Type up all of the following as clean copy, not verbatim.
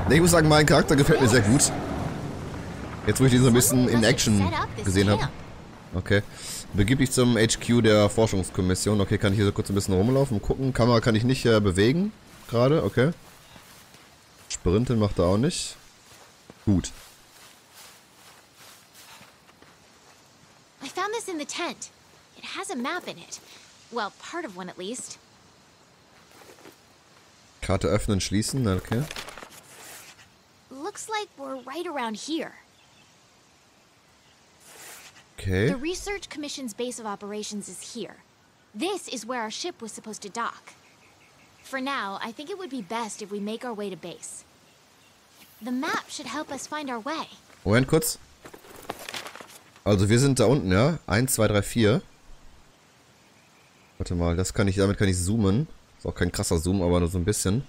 Nee, ich muss sagen, mein Charakter gefällt mir sehr gut. Jetzt, wo ich ihn so ein bisschen in Action gesehen habe. Okay. Begib dich zum HQ der Forschungskommission. Okay, kann ich hier so kurz ein bisschen rumlaufen und gucken. Kamera kann ich nicht bewegen. Gerade, okay. Sprinten macht er auch nicht. Gut. I found this in the tent. It has a map in it. Well, part of one at least. Karte öffnen, schließen, okay. Looks like we're right around here. Okay. The Research Commission's base of operations is here. This is where our ship was supposed to dock. For now, I think it would be best if we make our way to base. The map should help us find our way. Moment kurz. Also wir sind da unten, ja? 1, 2, 3, 4. Warte mal, das kann ich, damit kann ich zoomen. Ist auch kein krasser Zoom, aber nur so ein bisschen.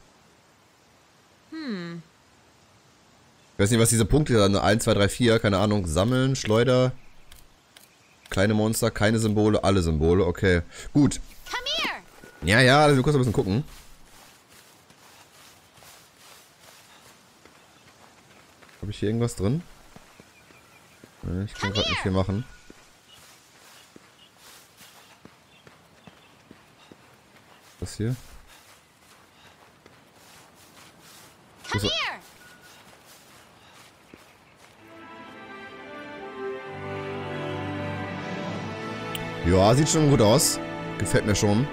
Ich weiß nicht, was diese Punkte da, 1, 2, 3, 4, keine Ahnung, sammeln, Schleuder, kleine Monster, keine Symbole, alle Symbole, okay. Gut. Come here. Ja, ja, also wir kurz ein bisschen gucken. Habe ich hier irgendwas drin? Nee, ich kann gerade nicht viel machen. Was hier? Come here. Ja, sieht schon gut aus. Gefällt mir schon.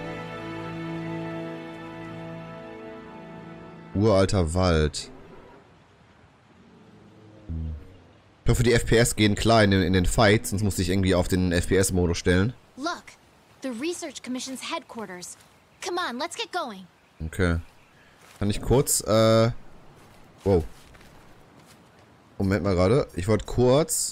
Uralter Wald. Ich hoffe, die FPS gehen klar in den Fights, sonst musste ich irgendwie auf den FPS-Modus stellen. Look, the Research Commission's headquarters. Come on, let's get going. Okay. Kann ich kurz, wow. Moment mal gerade. Ich wollte kurz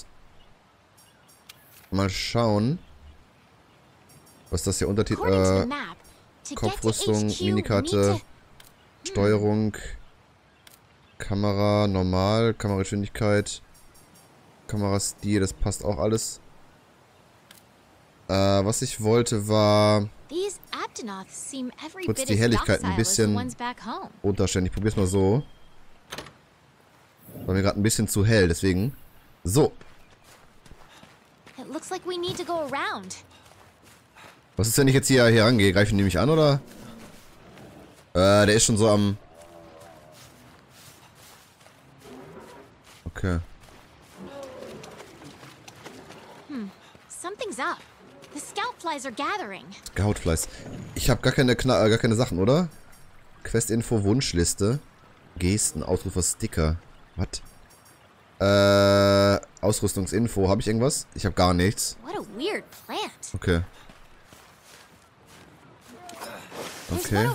mal schauen, was das hier Untertitel, Kopfrüstung, Minikarte, Steuerung, Kamera, normal, Kamerageschwindigkeit, Kamerastil, das passt auch alles. Was ich wollte war kurz die Helligkeit ein bisschen runterstellen. Ich probiere es mal so. War mir gerade ein bisschen zu hell, deswegen. So. Was ist, wenn ich jetzt hier rangehe? Greifen die mich an, oder? Der ist schon so am... Okay. Something's up. The Scoutflies are gathering. Scoutflies. Ich habe gar keine Sachen, oder? Questinfo, Wunschliste. Gesten, Ausrufer, Sticker. Was? Ausrüstungsinfo. Habe ich irgendwas? Ich habe gar nichts. What a weird plant. Okay. Okay.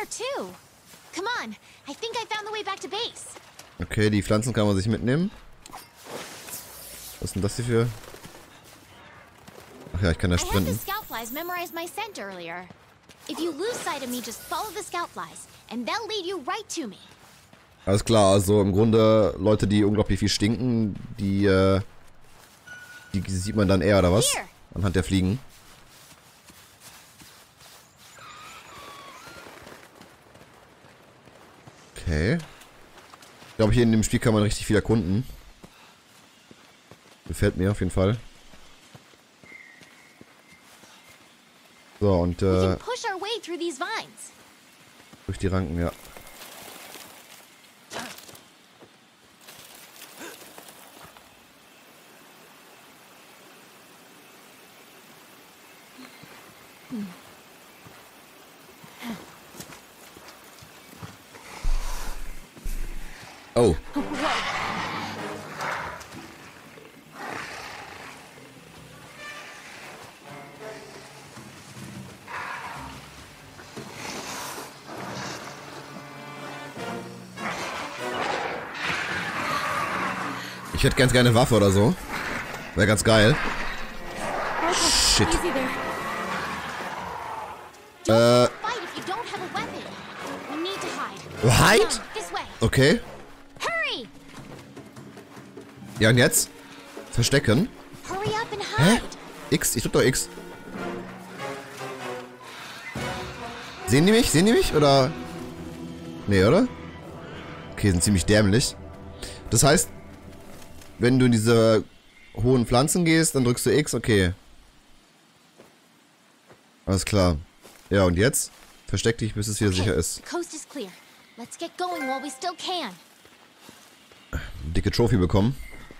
Okay, die Pflanzen kann man sich mitnehmen. Was ist denn das hier für... Ach ja, ich kann da sprinten. Alles klar, also im Grunde Leute, die unglaublich viel stinken, die sieht man dann eher, oder was? Anhand der Fliegen. Okay. Ich glaube, hier in dem Spiel kann man richtig viel erkunden. Gefällt mir auf jeden Fall. So, und durch die Ranken, ja. Oh. Ich hätte ganz gerne eine Waffe oder so. Wäre ganz geil. Shit. Hide? Okay. Ja, und jetzt? Verstecken? Hä? X? Ich drück doch X. Sehen die mich? Sehen die mich? Oder? Nee, oder? Okay, sind ziemlich dämlich. Das heißt, wenn du in diese hohen Pflanzen gehst, dann drückst du X, okay. Alles klar. Ja, und jetzt? Versteck dich, bis es wieder sicher ist. Dicke Trophy bekommen.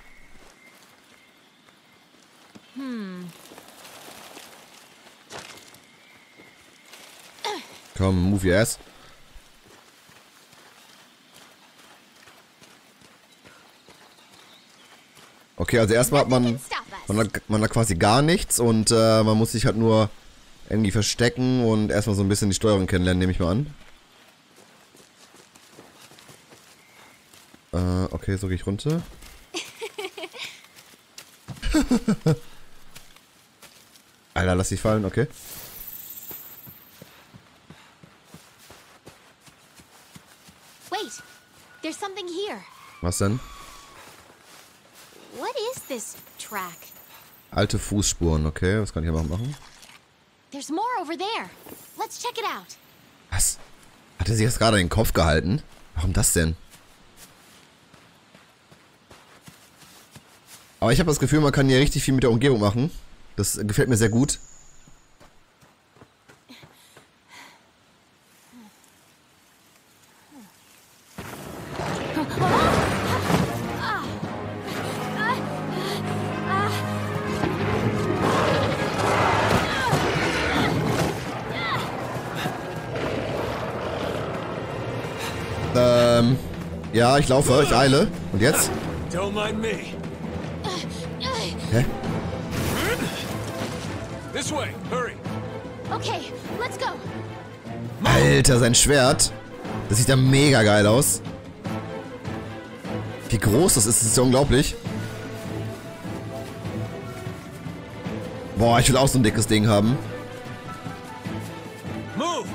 Komm, move your ass. Okay, also erstmal hat man hat quasi gar nichts und man muss sich halt nur irgendwie verstecken und erstmal so ein bisschen die Steuerung kennenlernen, nehme ich mal an. Okay, so gehe ich runter. Alter, lass dich fallen, okay. Wait, there's something here. Was denn? What is this track? Alte Fußspuren, okay, was kann ich aber machen? There's more over there. Let's check it out. Was? Hat er sich jetzt gerade in den Kopf gehalten? Warum das denn? Aber ich habe das Gefühl, man kann hier richtig viel mit der Umgebung machen. Das gefällt mir sehr gut. Ja, ich laufe, ich eile. Und jetzt? Don't mind me. Hä? This way, hurry. Okay, let's go. Alter, sein Schwert. Das sieht ja mega geil aus. Wie groß das ist ja unglaublich. Boah, ich will auch so ein dickes Ding haben. Move.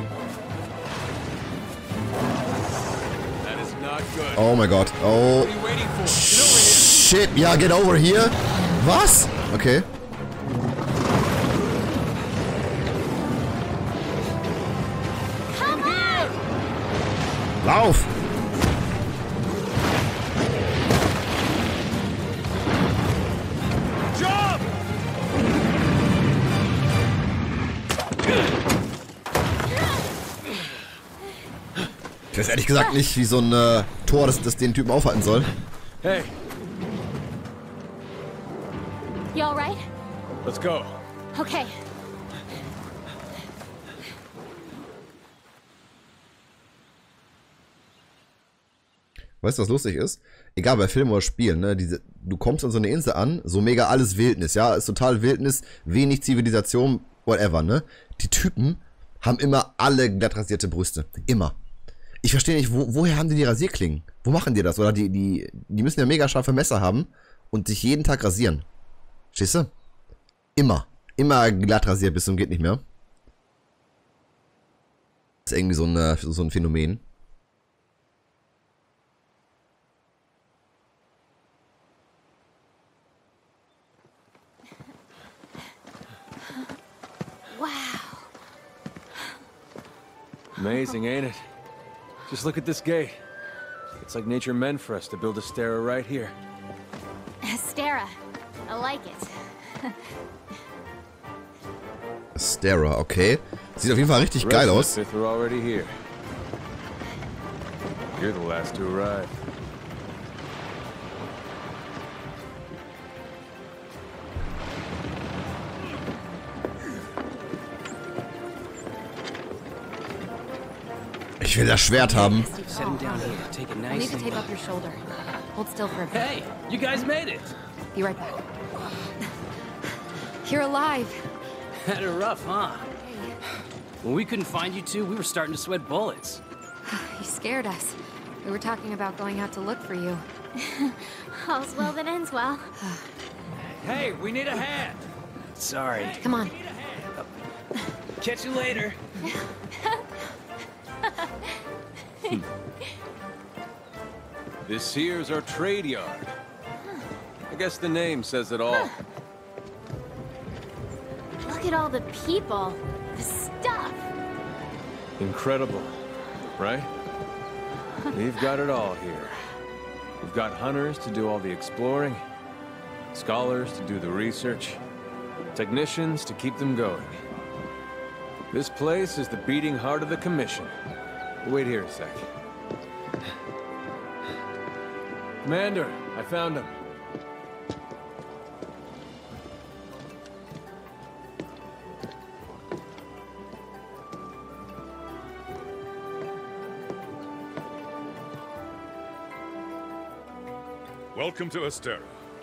That is not good. Oh mein Gott. Oh. What are you waiting for? Get over here. Shit, ja, get over here. Was? Okay. In here. Lauf! Jump. Ich weiß ehrlich gesagt nicht, wie so ein Tor das den Typen aufhalten soll. Hey, You all right? let's go. Okay. Weißt du, was lustig ist? Egal bei Filmen oder Spielen, ne? Du kommst an so eine Insel an, so mega alles Wildnis, ja? Ist total Wildnis, wenig Zivilisation, whatever, ne? Die Typen haben immer alle glattrasierte Brüste. Immer. Ich verstehe nicht, woher haben die Rasierklingen? Wo machen die das? Oder die müssen ja mega scharfe Messer haben und sich jeden Tag rasieren. Verstehst du? Immer. Immer glatt rasiert bis zum geht nicht mehr. Das ist irgendwie so ein Phänomen. Wow. Amazing, ain't it? Just look at this gate. It's like nature meant for us to build a Stera right here. Stera. I like it. Stera, okay. Sieht auf jeden Fall richtig geil aus. The rest of the fifth are already here. You're the last to arrive. Ich will das Schwert haben. Set him down here. Take it I need nice to and tape up your shoulder. Hold still for a bit. Hey, you guys made it. Be right back. You're alive. Had it rough, huh? When we couldn't find you two, we were starting to sweat bullets. You scared us. We were talking about going out to look for you. All's well that ends well. Hey, we need a hand. Sorry. Come on. Catch you later. This here's our trade yard. I guess the name says it all. Look at all the people. The stuff. Incredible, right? We've got it all here. We've got hunters to do all the exploring, scholars to do the research, technicians to keep them going. This place is the beating heart of the Commission. Wait here a sec. Commander, I found him. Welcome to Astera.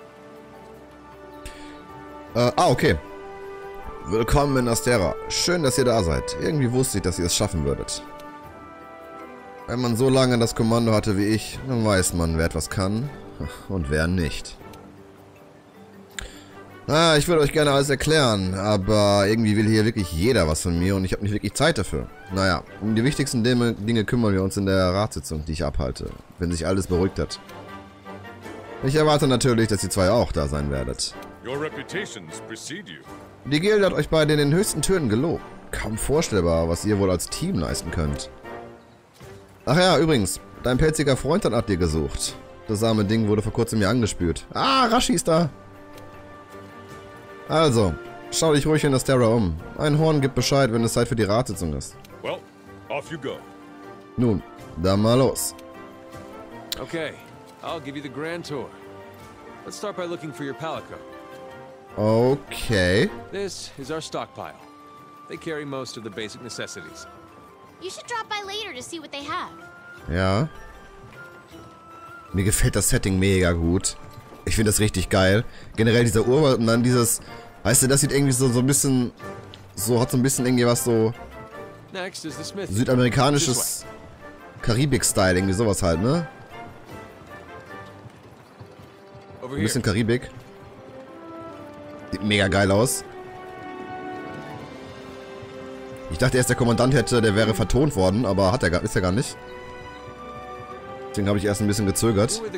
Okay. Willkommen in Astera. Schön, dass ihr da seid. Irgendwie wusste ich, dass ihr es schaffen würdet. Wenn man so lange das Kommando hatte wie ich, dann weiß man, wer etwas kann und wer nicht. Ich würde euch gerne alles erklären, aber irgendwie will hier wirklich jeder was von mir und ich habe nicht wirklich Zeit dafür. Naja, um die wichtigsten Dinge kümmern wir uns in der Ratssitzung, die ich abhalte, wenn sich alles beruhigt hat. Ich erwarte natürlich, dass ihr zwei auch da sein werdet. Your reputations precede you. Die Gilde hat euch beide in den höchsten Tönen gelobt. Kaum vorstellbar, was ihr wohl als Team leisten könnt. Ach ja, übrigens, dein pelziger Freund hat nach dir gesucht. Das arme Ding wurde vor kurzem hier angespült. Rashi ist da. Also, schau dich ruhig in Astera um. Ein Horn gibt Bescheid, wenn es Zeit für die Ratssitzung ist. Well, off you go. Nun, dann mal los. Okay, I'll give you the grand tour. Let's start by looking for your Palico. Okay. This is our stockpile. They carry most of the basic necessities. You should drop by later to see what they have. Ja. Mir gefällt das Setting mega gut. Ich finde das richtig geil. Generell dieser Urwald und dann dieses... Weißt du, das sieht irgendwie so ein bisschen... So, hat so ein bisschen irgendwie was so... Südamerikanisches... Karibik-Style, irgendwie sowas halt, ne? Ein bisschen Karibik. Sieht mega geil aus. Ich dachte erst, der Kommandant der wäre vertont worden, aber ist er gar nicht. Deswegen habe ich erst ein bisschen gezögert. The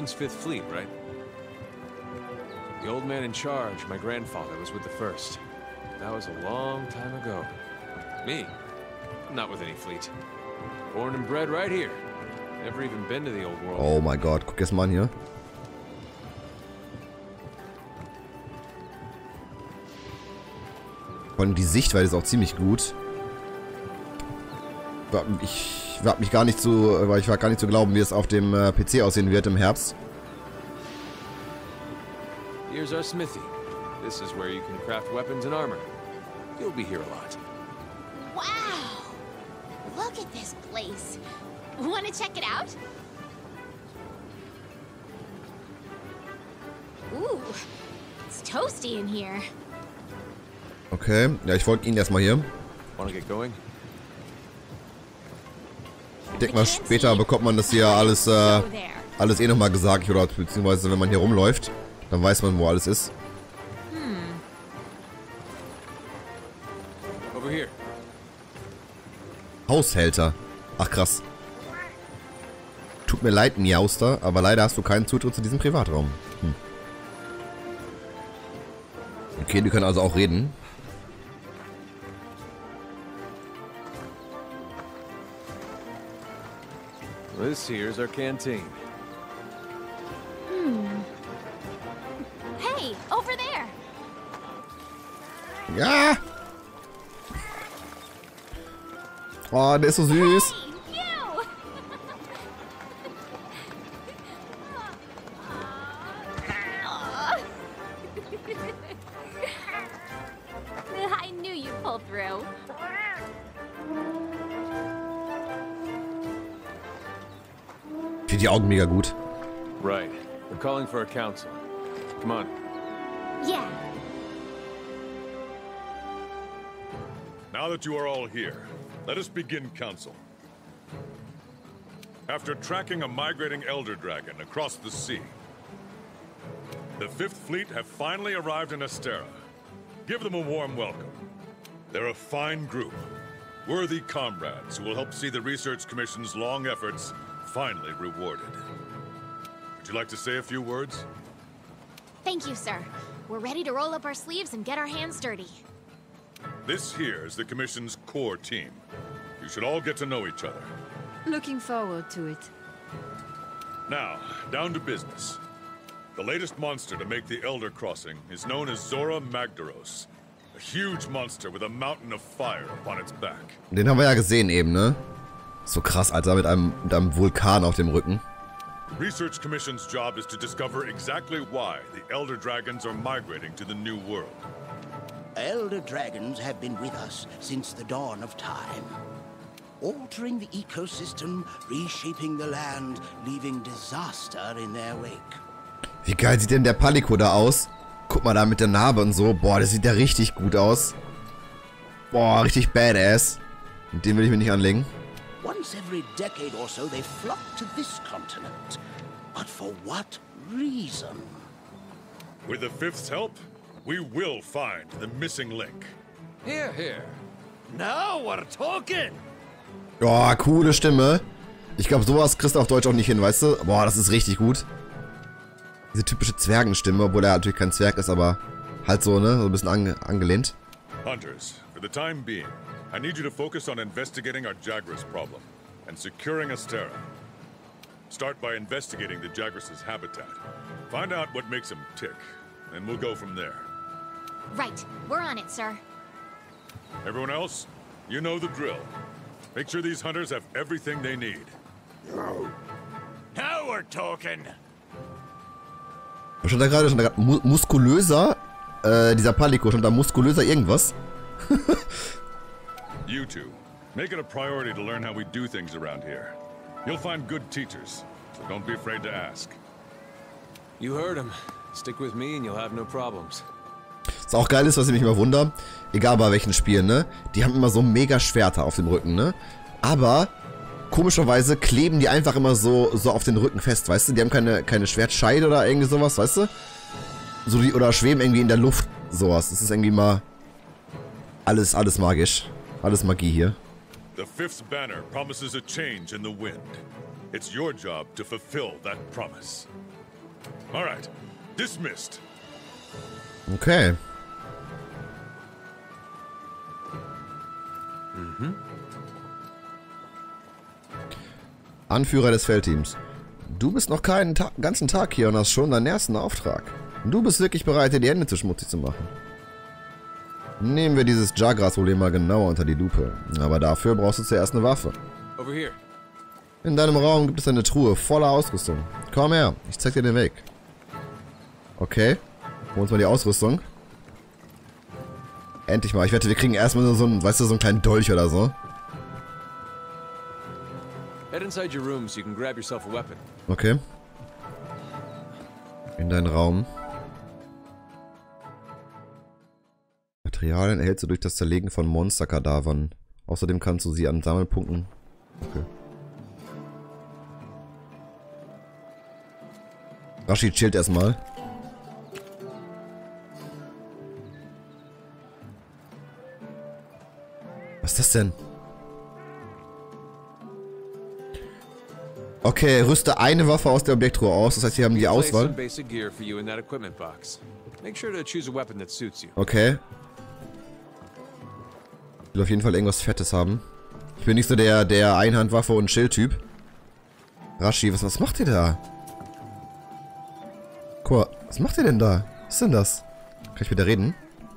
old man in charge, my grandfather, was with the first. That was a long time ago. Me? I'm not with any fleet. Born and bred right here. Never even been to the old world. Oh mein Gott, guck erst mal an hier. Und die Sichtweite ist auch ziemlich gut. Ich war gar nicht zu glauben, wie es auf dem PC aussehen wird im Herbst. Here's our smithy. This is where you can craft weapons and armor. You'll be here a lot. Wow! Look at this place. Want to check it out? Ooh, it's toasty in here. Okay, ja, ich folge Ihnen erstmal hier. Ich denke mal, später bekommt man das hier alles eh nochmal gesagt, oder beziehungsweise wenn man hier rumläuft, dann weiß man, wo alles ist. Haushälter. Ach krass. Tut mir leid, Miauster, aber leider hast du keinen Zutritt zu diesem Privatraum. Okay, die können also auch reden. This here's our canteen. Hey, over there. Ja. Oh, der ist so süß. Hey, you. I knew you'd pull through. Ich finde die Augen mega gut. Right. We're calling for a council. Come on. Yeah. Now that you are all here, let us begin council. After tracking a migrating Elder Dragon across the sea, the 5th Fleet have finally arrived in Astera. Give them a warm welcome. They're a fine group, worthy comrades who will help see the Research Commission's long efforts finally rewarded. Would you like to say a few words? Thank you, sir. We're ready to roll up our sleeves and get our hands dirty. This here is the Commission's core team. You should all get to know each other. Looking forward to it. Now, down to business. The latest monster to make the Elder Crossing is known as Zora Magdaros. A huge monster with a mountain of fire upon its back. Den haben wir ja gesehen eben, ne? So krass, Alter, mit einem Vulkan auf dem Rücken. Research Commission's job is to discover exactly why the Elder Dragons are migrating to the New World. Elder Dragons have been with us since the dawn of time. Altering the ecosystem, reshaping the land, leaving disaster in their wake. Wie geil sieht denn der Palico da aus? Guck mal da mit der Narbe und so. Boah, das sieht ja richtig gut aus. Boah, richtig badass. Mit dem will ich mich nicht anlegen. Once every decade or so they flock to this continent. But for what reason? With the Fifth's help, we will find the missing link. Here, here. Now we're talking! Boah, coole Stimme. Ich glaube, sowas kriegst du auf Deutsch auch nicht hin, weißt du? Boah, das ist richtig gut. Diese typische Zwergenstimme, obwohl er natürlich kein Zwerg ist, aber halt so, ne? So ein bisschen angelehnt. Hunters, for the time being, I need you to focus on investigating our Jagras problem and securing Astera. Start by investigating the Jagras' habitat. Find out what makes them tick, and we'll go from there. Right. We're on it, sir. Everyone else, you know the drill. Make sure these hunters have everything they need. Now we're talking! Was stand da gerade? Stand da gerade muskulöser? Dieser Palico, stand da muskulöser irgendwas? You two, make it a priority to learn how we do things around here. You'll find good teachers, so don't be afraid to ask. You heard him. Stick with me and you'll have no problems. Was auch geil ist, was ich mich immer wundere, egal bei welchen Spielen, ne? Die haben immer so mega Schwerter auf dem Rücken, ne? Aber komischerweise kleben die einfach immer so auf den Rücken fest, weißt du? Die haben keine Schwertscheide oder irgendwie sowas, weißt du? So die, oder schweben irgendwie in der Luft, sowas. Das ist irgendwie mal alles magisch. Alles Magie hier. The Fifth's banner promises a change in the wind. It's your job to fulfill that promise. All right, dismissed. Okay. Anführer des Feldteams. Du bist noch keinen ganzen Tag hier und hast schon deinen ersten Auftrag. Du bist wirklich bereit, dir die Hände zu schmutzig zu machen. Nehmen wir dieses Jagras-Problem mal genauer unter die Lupe. Aber dafür brauchst du zuerst eine Waffe. Over here. In deinem Raum gibt es eine Truhe voller Ausrüstung. Komm her, ich zeig dir den Weg. Okay. Holen uns mal die Ausrüstung. Endlich mal. Ich wette, wir kriegen erstmal so einen, weißt du, so einen kleinen Dolch oder so. Head inside your room so you can grab yourself a weapon. Okay. In deinen Raum. Materialien erhältst du durch das Zerlegen von Monsterkadavern. Außerdem kannst du sie an Sammelpunkten... Okay. Rashi chillt erstmal. Was ist das denn? Okay, rüste eine Waffe aus der Objekttruhe aus. Das heißt, hier haben die Auswahl. Okay. Ich will auf jeden Fall irgendwas Fettes haben. Ich bin nicht so der Einhandwaffe- und Schildtyp. Rashi, was macht ihr da? Guck mal, was macht ihr denn da? Was ist denn das? Kann ich mit der reden?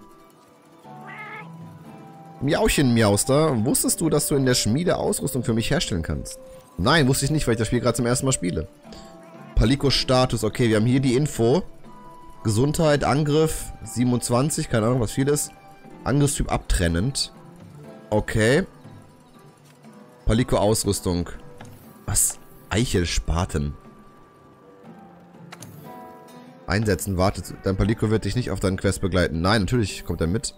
Miauchen, Miauster, wusstest du, dass du in der Schmiede Ausrüstung für mich herstellen kannst? Nein, wusste ich nicht, weil ich das Spiel gerade zum ersten Mal spiele. Palicos Status, okay, wir haben hier die Info. Gesundheit, Angriff, 27, keine Ahnung, was viel ist. Angriffstyp abtrennend. Okay. Palico Ausrüstung. Was? Eichelspaten. Einsetzen, wartet. Dein Palico wird dich nicht auf deinen Quest begleiten. Nein, natürlich kommt er mit.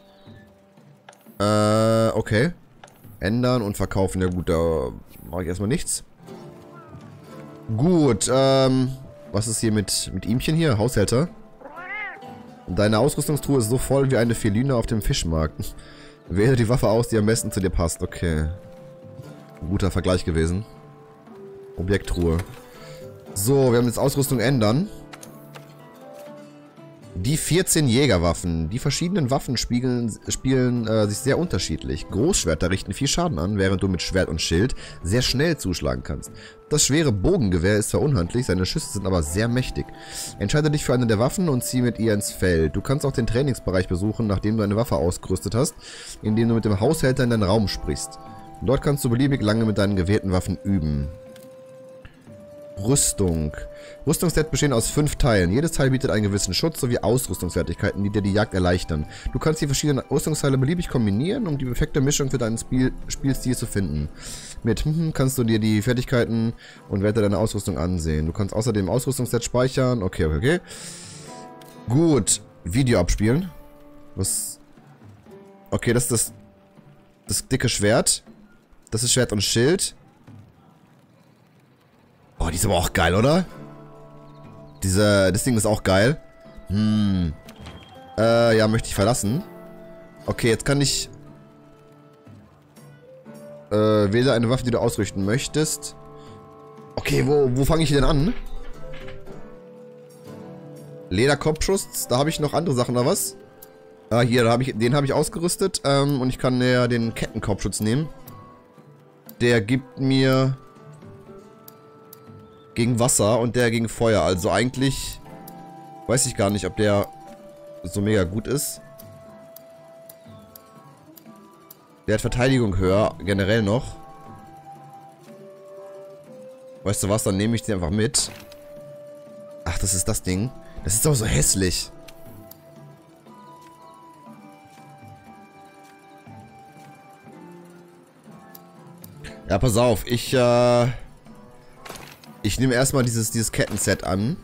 Okay. Ändern und verkaufen. Ja gut, da mache ich erstmal nichts. Gut, was ist hier mit ihmchen hier? Haushälter. Deine Ausrüstungstruhe ist so voll wie eine Feline auf dem Fischmarkt. Wähle die Waffe aus, die am besten zu dir passt. Okay. Guter Vergleich gewesen. Objekttruhe. So, wir haben jetzt Ausrüstung ändern. Die 14 Jägerwaffen. Die verschiedenen Waffen spielen sich sehr unterschiedlich. Großschwerter richten viel Schaden an, während du mit Schwert und Schild sehr schnell zuschlagen kannst. Das schwere Bogengewehr ist zwar unhandlich, seine Schüsse sind aber sehr mächtig. Entscheide dich für eine der Waffen und zieh mit ihr ins Feld. Du kannst auch den Trainingsbereich besuchen, nachdem du eine Waffe ausgerüstet hast, indem du mit dem Haushälter in deinen Raum sprichst. Dort kannst du beliebig lange mit deinen gewählten Waffen üben. Rüstung. Rüstungssets bestehen aus 5 Teilen. Jedes Teil bietet einen gewissen Schutz sowie Ausrüstungsfertigkeiten, die dir die Jagd erleichtern. Du kannst die verschiedenen Rüstungsteile beliebig kombinieren, um die perfekte Mischung für deinen Spielstil zu finden. Mit kannst du dir die Fertigkeiten und Werte deiner Ausrüstung ansehen. Du kannst außerdem Ausrüstungssets speichern. Okay. Gut. Video abspielen. Was? Okay, das ist das dicke Schwert. Das ist Schwert und Schild. Oh, die ist aber auch geil, oder? Das Ding ist auch geil. Ja, möchte ich verlassen. Okay, jetzt kann ich... wähle eine Waffe, die du ausrichten möchtest. Okay, wo fange ich denn an? Lederkopfschuss, da habe ich noch andere Sachen, oder was? Hier, den habe ich ausgerüstet. Und ich kann ja den Kettenkopfschutz nehmen. Der gibt mir... gegen Wasser und der gegen Feuer. Also eigentlich weiß ich gar nicht, ob der so mega gut ist. Der hat Verteidigung höher, generell noch. Weißt du was, dann nehme ich den einfach mit. Ach, das ist das Ding. Das ist doch so hässlich. Ja, pass auf, ich nehme erstmal dieses Kettenset an.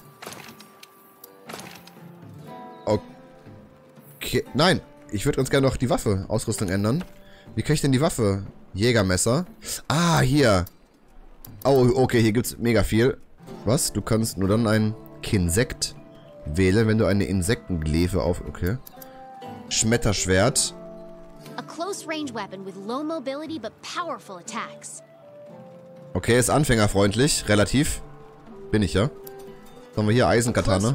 Okay. Nein, ich würde ganz gerne noch die Waffe, Ausrüstung ändern. Wie kann ich denn die Waffe? Jägermesser. Ah, hier. Oh, okay, hier gibt's mega viel. Was? Du kannst nur dann ein Kinsekt wählen, wenn du eine Insektenglefe auf... Okay. Schmetterschwert. A close range weapon with low mobility but powerful attacks. Okay, ist anfängerfreundlich, relativ. Bin ich ja. Was haben wir hier? Eisenkatana.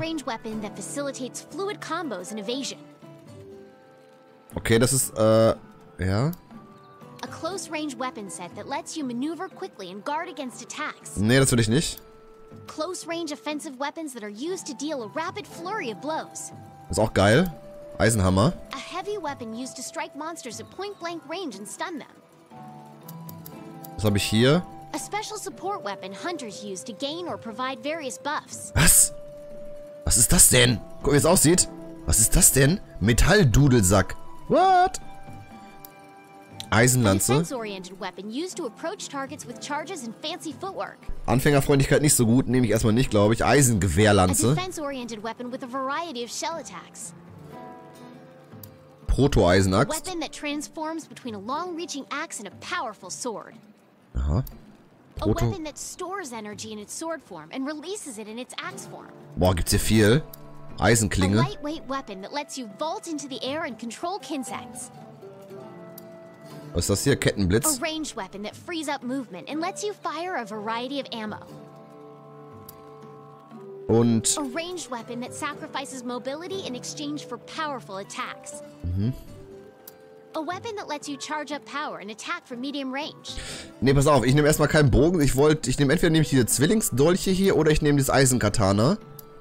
Okay, das ist, ja. A close range weapon set that lets you maneuver quickly and guard against attacks. Nee, das will ich nicht. Close range offensive weapons that are used to deal a rapid flurry of blows. Ist auch geil. Eisenhammer. A heavy weapon used to strike monsters at point blank range and stun them. Was habe ich hier? A special support weapon hunters use to gain or provide various buffs. Was? Was ist das denn? Guck, wie es aussieht. Was ist das denn? Metalldudelsack. What? Eisenlanze. Anfängerfreundlichkeit nicht so gut, nehme ich erstmal nicht, glaube ich. Eisengewehrlanze. Proto-Eisenaxt. Aha. Proto. Boah, gibt's hier viel. Eisenklinge. Was ist das hier? Kettenblitz. Und nee, pass auf, ich nehme erstmal keinen Bogen. Ich nehme entweder diese Zwillingsdolche hier oder ich nehme das Eisenkatana.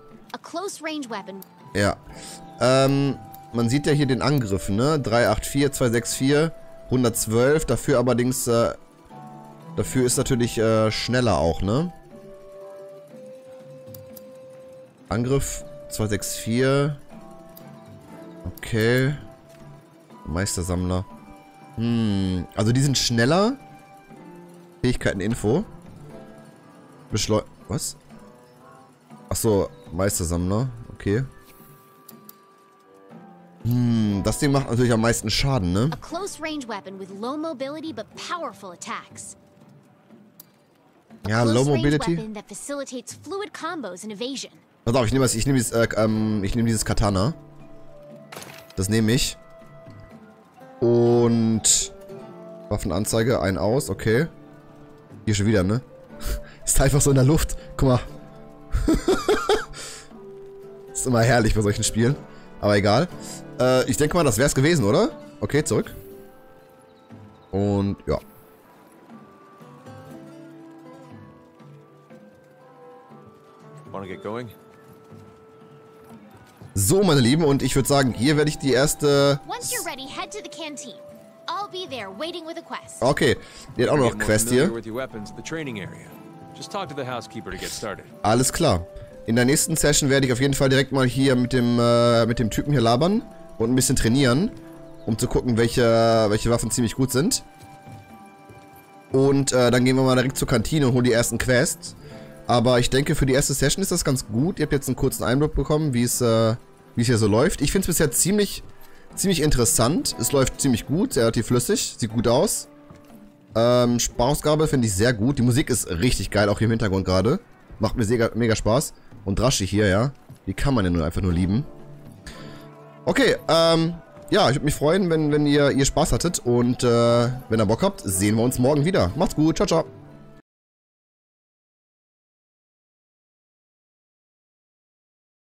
Ja. Man sieht ja hier den Angriff, ne? 384, 264, 112. Dafür allerdings, dafür ist natürlich schneller auch, ne? Angriff 264. Okay. Meistersammler. Also die sind schneller. Fähigkeiten Info. Was? Achso, Meistersammler. Okay. Das Ding macht natürlich am meisten Schaden, ne? Ja, Low Mobility. Pass auf, ich nehme dieses Katana. Das nehme ich. Und Waffenanzeige, ein aus, okay. Hier schon wieder, ne? Ist einfach so in der Luft. Guck mal. Ist immer herrlich bei solchen Spielen. Aber egal. Ich denke mal, das wäre es gewesen, oder? Okay, zurück. Und ja. Wanna get going? So, meine Lieben, und ich würde sagen, hier werde ich die erste... Once you're ready, head to the canteen. I'll be there waiting with a quest. Okay, die hat auch noch Quest hier. Alles klar. In der nächsten Session werde ich auf jeden Fall direkt mal hier mit dem Typen hier labern und ein bisschen trainieren, um zu gucken, welche Waffen ziemlich gut sind. Und dann gehen wir mal direkt zur Kantine und holen die ersten Quests. Aber ich denke, für die erste Session ist das ganz gut. Ihr habt jetzt einen kurzen Einblick bekommen, wie es hier so läuft. Ich finde es bisher ziemlich interessant. Es läuft ziemlich gut, sehr relativ flüssig, sieht gut aus. Sprachausgabe finde ich sehr gut. Die Musik ist richtig geil, auch hier im Hintergrund gerade. Macht mir mega Spaß. Und Rashi hier, ja. Die kann man ja einfach nur lieben. Okay, ja, ich würde mich freuen, wenn ihr Spaß hattet. Und wenn ihr Bock habt, sehen wir uns morgen wieder. Macht's gut, ciao, ciao.